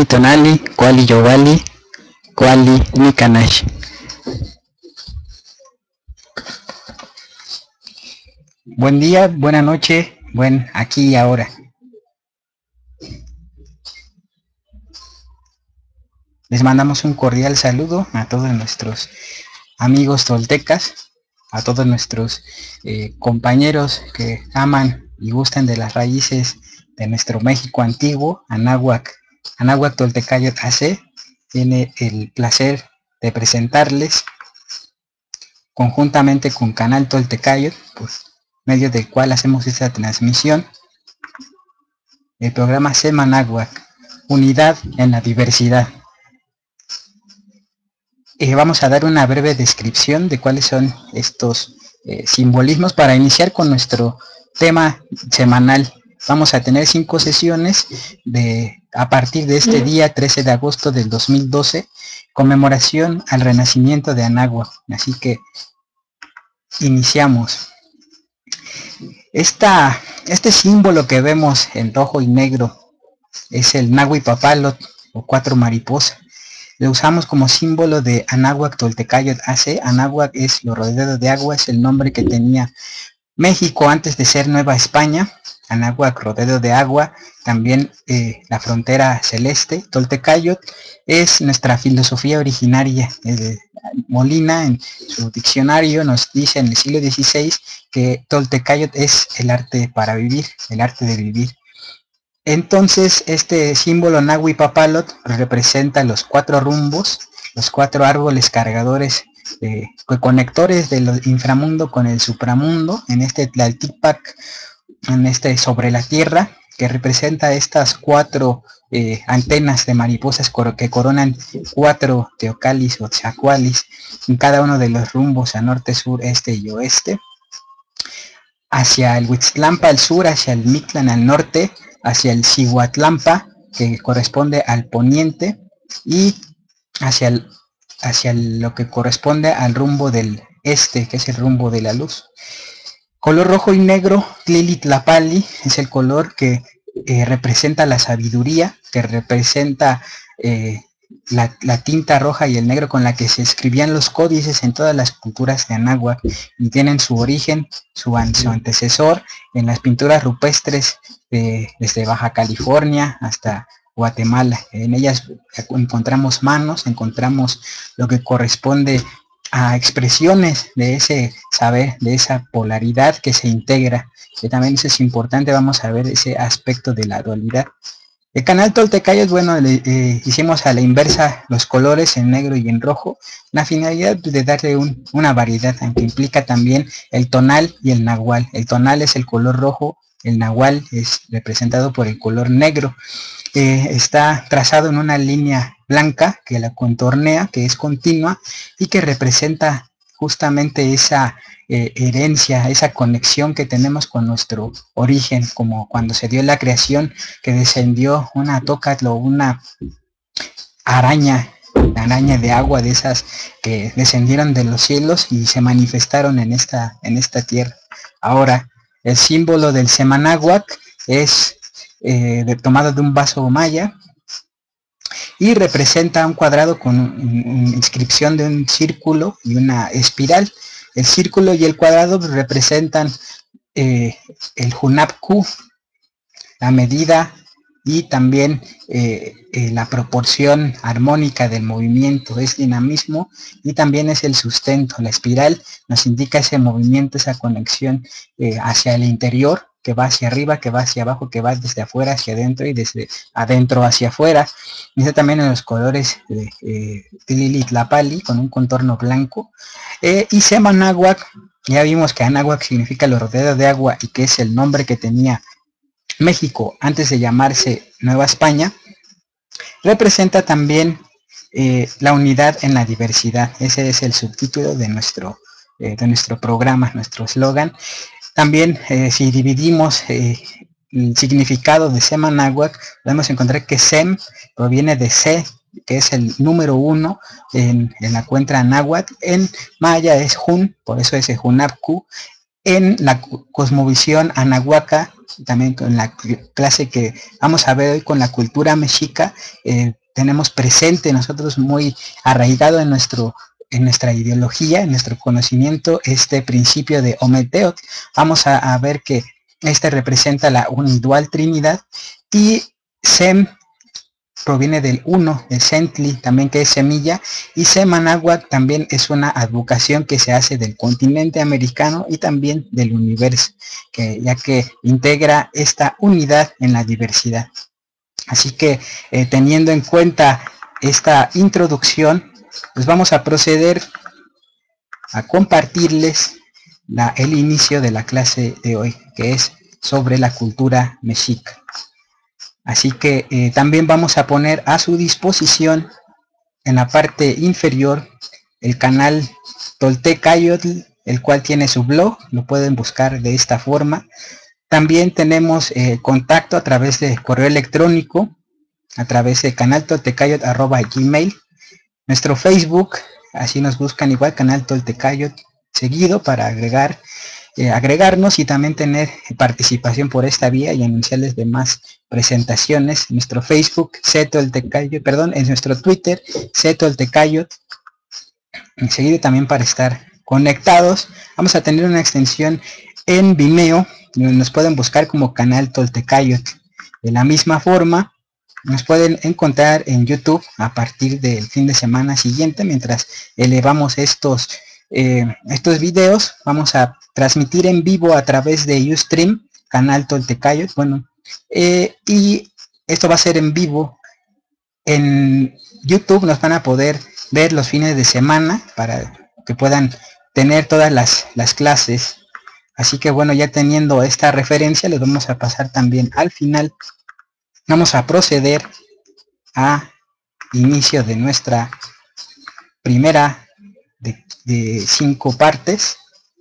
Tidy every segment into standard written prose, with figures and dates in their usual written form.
Tonali, Tonali, Kuali Yowali, Kuali Nikanash. Buen día, buena noche, buen aquí y ahora. Les mandamos un cordial saludo a todos nuestros amigos toltecas, a todos nuestros compañeros que aman y gustan de las raíces de nuestro México antiguo. Anáhuac Toltecayot AC tiene el placer de presentarles, conjuntamente con Canal Toltecayot, por medio del cual hacemos esta transmisión, el programa Semanáhuac, Unidad en la Diversidad. Vamos a dar una breve descripción de cuáles son estos simbolismos para iniciar con nuestro tema semanal. Vamos a tener 5 sesiones a partir de este día 13 de agosto del 2012, conmemoración al renacimiento de Anáhuac. Así que iniciamos. Este símbolo que vemos en rojo y negro es el Nahui Papalot o 4 mariposas. Lo usamos como símbolo de Anáhuac Toltecayot AC. Anáhuac es lo rodeado de agua, es el nombre que tenía México antes de ser Nueva España. Anáhuac, rodeado de agua, también la frontera celeste. Toltecayot es nuestra filosofía originaria. Molina en su diccionario nos dice en el siglo XVI que Toltecayot es el arte para vivir, el arte de vivir. Entonces este símbolo Nahui Papalot representa los 4 rumbos, los 4 árboles cargadores, conectores del inframundo con el supramundo, en este Tlaltipac, sobre la tierra, que representa estas 4 antenas de mariposas que coronan 4 teocalis o tzacualis en cada uno de los rumbos, a norte, sur, este y oeste, hacia el Huitztlampa al sur, hacia el Mictlán al norte, hacia el Cihuatlampa, que corresponde al poniente, y hacia lo que corresponde al rumbo del este, que es el rumbo de la luz. Color rojo y negro, Tlilitlapali, es el color que representa la sabiduría, que representa la tinta roja y el negro con la que se escribían los códices en todas las culturas de Anáhuac, y tienen su origen, su antecesor en las pinturas rupestres desde Baja California hasta Guatemala. En ellas encontramos manos, encontramos lo que corresponde a expresiones de ese saber, de esa polaridad que se integra, que también eso es importante. Vamos a ver ese aspecto de la dualidad. El canal Toltecayot, bueno, hicimos a la inversa los colores en negro y en rojo, la finalidad de darle una variedad, aunque implica también el tonal y el nahual. El tonal es el color rojo, el nahual es representado por el color negro. Está trazado en una línea blanca que la contornea, que es continua y que representa justamente esa herencia, esa conexión que tenemos con nuestro origen, como cuando se dio la creación, que descendió una tócatl o una araña de agua, de esas que descendieron de los cielos y se manifestaron en esta tierra. Ahora, el símbolo del Semanáhuac es tomado de un vaso maya y representa un cuadrado con una inscripción de un círculo y una espiral. El círculo y el cuadrado representan el Hunapku, la medida y también la proporción armónica del movimiento, es dinamismo y también es el sustento. La espiral nos indica ese movimiento, esa conexión hacia el interior, que va hacia arriba, que va hacia abajo, que va desde afuera hacia adentro y desde adentro hacia afuera. Dice también en los colores de Tlilitlapali con un contorno blanco. Y Semanáhuac, ya vimos que Anáhuac significa lo rodeado de agua y que es el nombre que tenía México antes de llamarse Nueva España. Representa también la unidad en la diversidad. Ese es el subtítulo de nuestro programa, nuestro eslogan. También si dividimos el significado de Semanáhuac, podemos encontrar que Sem proviene de Se, que es el número 1 en la cuenta náhuatl. En maya es Jun, por eso es Junapku. En la cosmovisión anahuaca también con la clase que vamos a ver hoy con la cultura mexica, tenemos presente nosotros muy arraigado en nuestra ideología, en nuestro conocimiento, este principio de Ometeotl. Vamos a ver que este representa la unidual Trinidad, y Sem proviene del uno, de Sentli, también que es semilla, y Semanáhuac también es una advocación que se hace del continente americano y también del universo, ya que integra esta unidad en la diversidad. Así que teniendo en cuenta esta introducción, pues vamos a proceder a compartirles el inicio de la clase de hoy, que es sobre la cultura mexica. Así que también vamos a poner a su disposición en la parte inferior el canal Toltecayotl, el cual tiene su blog, lo pueden buscar de esta forma. También tenemos contacto a través de correo electrónico, a través de canaltoltecayotl@gmail. Nuestro Facebook, así nos buscan igual, canal Toltecayotl seguido, para agregarnos y también tener participación por esta vía y anunciarles demás presentaciones. Nuestro Facebook, en nuestro Twitter, Toltecayotl, seguido también para estar conectados. Vamos a tener una extensión en Vimeo, donde nos pueden buscar como canal Toltecayotl. De la misma forma, nos pueden encontrar en YouTube a partir del fin de semana siguiente, mientras elevamos estos videos. Vamos a transmitir en vivo a través de Ustream, canal Toltecayotl, y esto va a ser en vivo en YouTube. Nos van a poder ver los fines de semana para que puedan tener todas las clases. Así que bueno, ya teniendo esta referencia, les vamos a pasar también al final. Vamos a proceder a inicio de nuestra primera de 5 partes.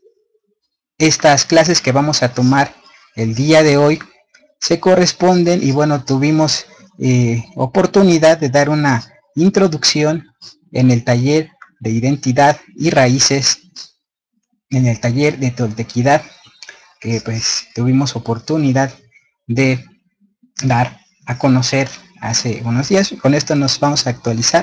Estas clases que vamos a tomar el día de hoy se corresponden, y bueno, tuvimos oportunidad de dar una introducción en el taller de identidad y raíces, en el taller de toltequidad, que pues tuvimos oportunidad de dar a conocer hace unos días. Con esto nos vamos a actualizar,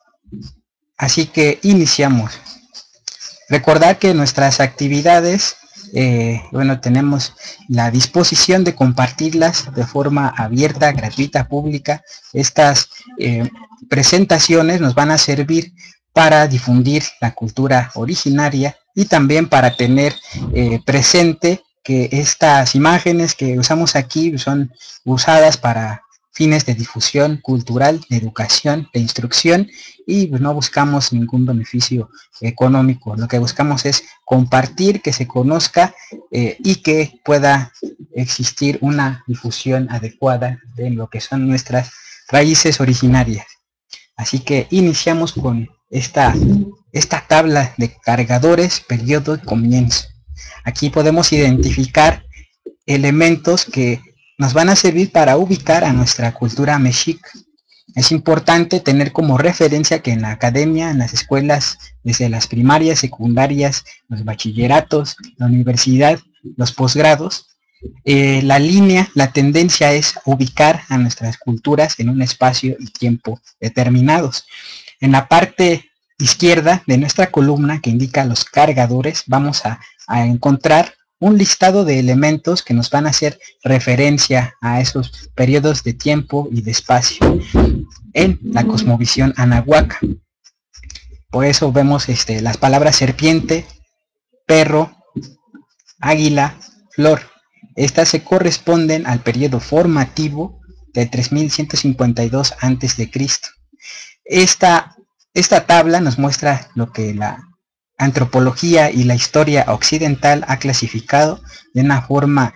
así que iniciamos. Recordar que nuestras actividades, tenemos la disposición de compartirlas de forma abierta, gratuita, pública. Estas presentaciones nos van a servir para difundir la cultura originaria y también para tener presente que estas imágenes que usamos aquí son usadas para fines de difusión cultural, de educación, de instrucción, y pues no buscamos ningún beneficio económico. Lo que buscamos es compartir, que se conozca y que pueda existir una difusión adecuada de lo que son nuestras raíces originarias. Así que iniciamos con esta tabla de cargadores, periodo y comienzo. Aquí podemos identificar elementos que nos van a servir para ubicar a nuestra cultura mexica. Es importante tener como referencia que en la academia, en las escuelas, desde las primarias, secundarias, los bachilleratos, la universidad, los posgrados, la tendencia es ubicar a nuestras culturas en un espacio y tiempo determinados. En la parte izquierda de nuestra columna, que indica los cargadores, vamos a encontrar un listado de elementos que nos van a hacer referencia a esos periodos de tiempo y de espacio en la cosmovisión anahuaca. Por eso vemos las palabras serpiente, perro, águila, flor. Estas se corresponden al periodo formativo de 3152 a.C. Esta tabla nos muestra lo que la antropología y la historia occidental ha clasificado de una forma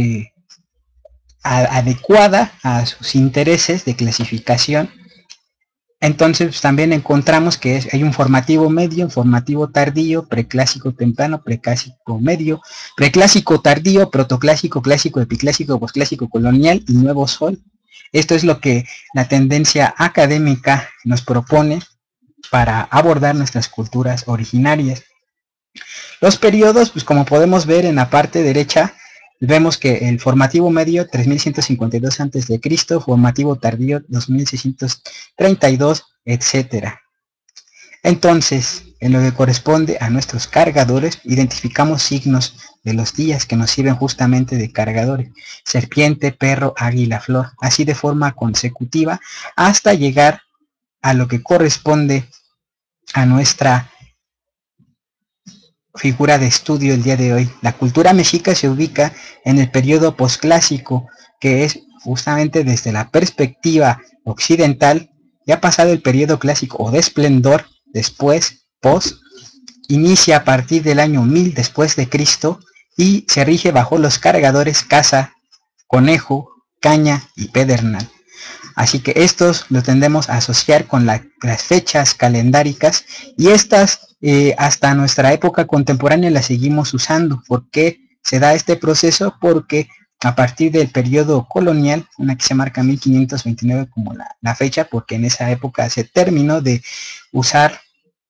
adecuada a sus intereses de clasificación. Entonces pues, también encontramos que hay un formativo medio, un formativo tardío, preclásico temprano, preclásico medio, preclásico tardío, protoclásico, clásico, epiclásico, posclásico, colonial y nuevo sol. Esto es lo que la tendencia académica nos propone para abordar nuestras culturas originarias. Los periodos, pues como podemos ver en la parte derecha, Vemos que el formativo medio 3152 a.C., formativo tardío 2632, etcétera. Entonces, en lo que corresponde a nuestros cargadores, identificamos signos de los días que nos sirven justamente de cargadores: serpiente, perro, águila, flor, así de forma consecutiva hasta llegar a lo que corresponde a nuestra figura de estudio el día de hoy. La cultura mexica se ubica en el periodo posclásico, que es justamente desde la perspectiva occidental. Ya pasado el periodo clásico o de esplendor, después post, inicia a partir del año 1000 después de Cristo y se rige bajo los cargadores caza, conejo, caña y pedernal. Así que estos los tendemos a asociar con las fechas calendáricas, y estas hasta nuestra época contemporánea las seguimos usando. ¿Por qué se da este proceso? Porque a partir del periodo colonial, una que se marca 1529 como la fecha, porque en esa época se terminó de usar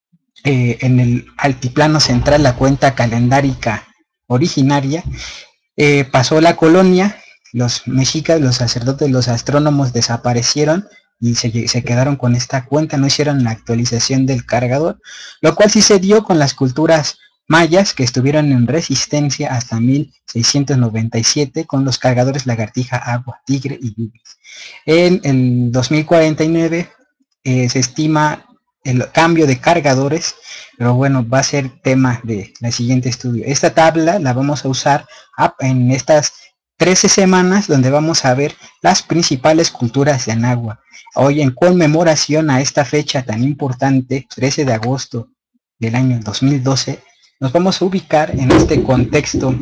en el altiplano central la cuenta calendárica originaria. Pasó la colonia, los mexicas, los sacerdotes, los astrónomos desaparecieron y se quedaron con esta cuenta, no hicieron la actualización del cargador, lo cual sí se dio con las culturas mayas, que estuvieron en resistencia hasta 1697 con los cargadores lagartija, agua, tigre y lluvia. En el 2049 se estima el cambio de cargadores, pero bueno, va a ser tema de la siguiente estudio. Esta tabla la vamos a usar en estas 13 semanas, donde vamos a ver las principales culturas de Anáhuac. Hoy, en conmemoración a esta fecha tan importante, 13 de agosto del año 2012, nos vamos a ubicar en este contexto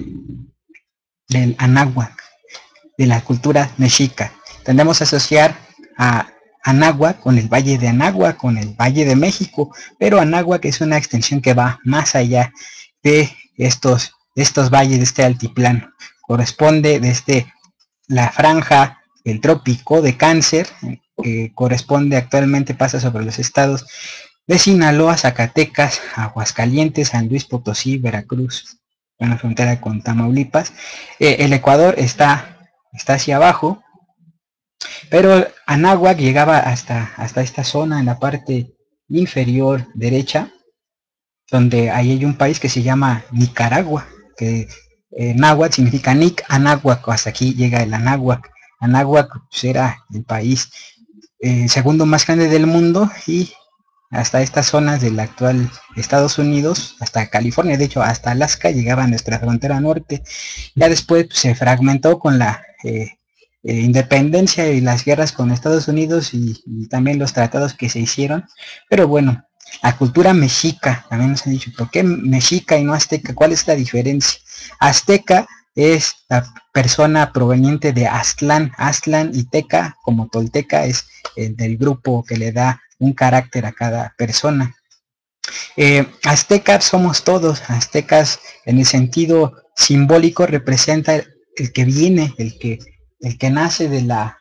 del Anáhuac, de la cultura mexica. Tendemos a asociar a Anáhuac con el Valle de Anáhuac, con el Valle de México, pero Anáhuac es una extensión que va más allá de estos valles, de este altiplano. Corresponde desde la franja del trópico de Cáncer, que corresponde actualmente, pasa sobre los estados de Sinaloa, Zacatecas, Aguascalientes, San Luis Potosí, Veracruz, en la frontera con Tamaulipas. El Ecuador está hacia abajo, pero Anáhuac llegaba hasta esta zona en la parte inferior derecha, donde ahí hay un país que se llama Nicaragua, que náhuatl significa Nic, Anáhuac, hasta aquí llega el Anáhuac. Anáhuac pues, era el país segundo más grande del mundo, y hasta estas zonas del actual Estados Unidos, hasta California, de hecho hasta Alaska, llegaba a nuestra frontera norte. Ya después pues, se fragmentó con la independencia y las guerras con Estados Unidos y también los tratados que se hicieron. Pero bueno, la cultura mexica, también nos han dicho, ¿por qué mexica y no azteca? ¿Cuál es la diferencia? Azteca es la persona proveniente de Aztlán, y teca, como tolteca, es del grupo que le da un carácter a cada persona. Aztecas somos todos. Aztecas, en el sentido simbólico, representa el que viene, el que nace de la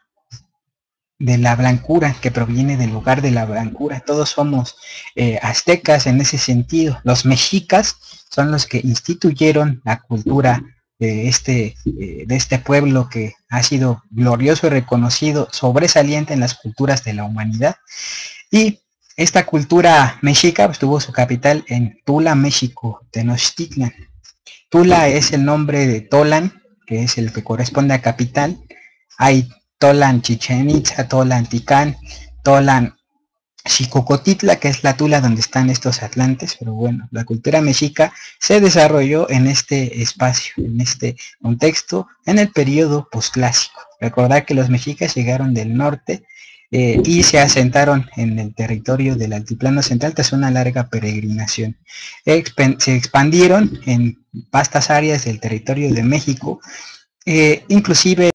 blancura, que proviene del lugar de la blancura. Todos somos aztecas en ese sentido. Los mexicas son los que instituyeron la cultura de este pueblo, que ha sido glorioso y reconocido, sobresaliente en las culturas de la humanidad. Y esta cultura mexica pues, tuvo su capital en Tula, México, Tenochtitlan. Tula es el nombre de Tolan, que es el que corresponde a capital. Hay Tolan Chichén Itzá, Tolan Ticán, Tolan Xicocotitla, que es la Tula donde están estos atlantes. Pero bueno, la cultura mexica se desarrolló en este espacio, en este contexto, en el periodo posclásico. Recordar que los mexicas llegaron del norte y se asentaron en el territorio del altiplano central tras una larga peregrinación. Se expandieron en vastas áreas del territorio de México, inclusive